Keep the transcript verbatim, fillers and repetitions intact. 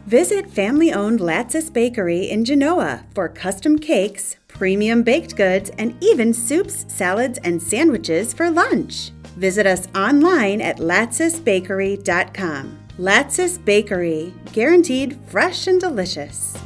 Visit family-owned Latsis Bakery in Genoa for custom cakes, premium baked goods, and even soups, salads, and sandwiches for lunch. Visit us online at latsis bakery dot com. Latsis Bakery, guaranteed fresh and delicious.